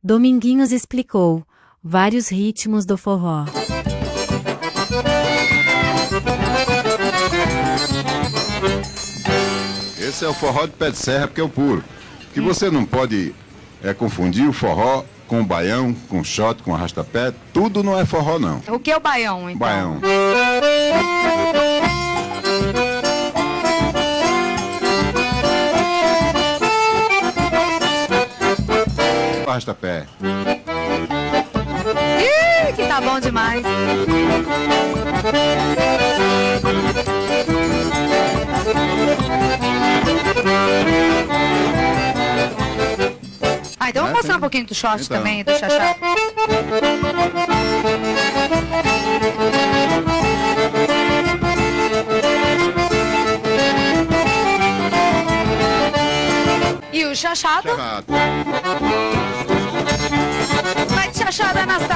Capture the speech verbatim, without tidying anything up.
Dominguinhos explicou vários ritmos do forró. Esse é o forró de pé de serra, porque é o puro. Que você não pode é, confundir o forró com o baião, com o shot, com o arrastapé. Tudo não é forró, não. O que é o baião, então? Baião. Arrastapé. Ih, que tá bom demais. Ah, então vamos mostrar um pouquinho do short então. também, do chachá. E o chachado? Chachado. Vai de chachada, Anastácia.